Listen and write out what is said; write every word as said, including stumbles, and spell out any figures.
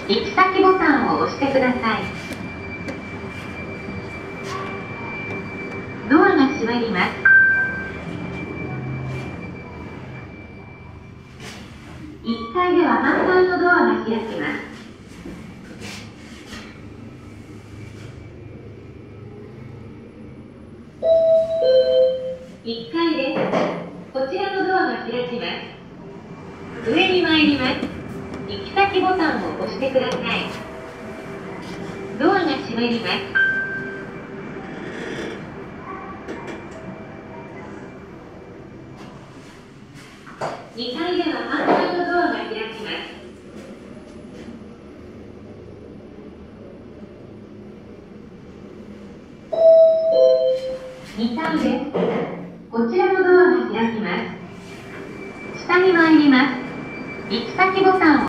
行き先ボタンを押してください。ドアが閉まります。いっかいでは反対のドアが開きます。いっかいです。こちらのドアが開きます。上に参ります。行き先ボタンを押してください。ドアが閉まります。にかいでは反対のドアが開きます。にかいです。こちらのドアが開きます。下に参ります。行き先ボタンを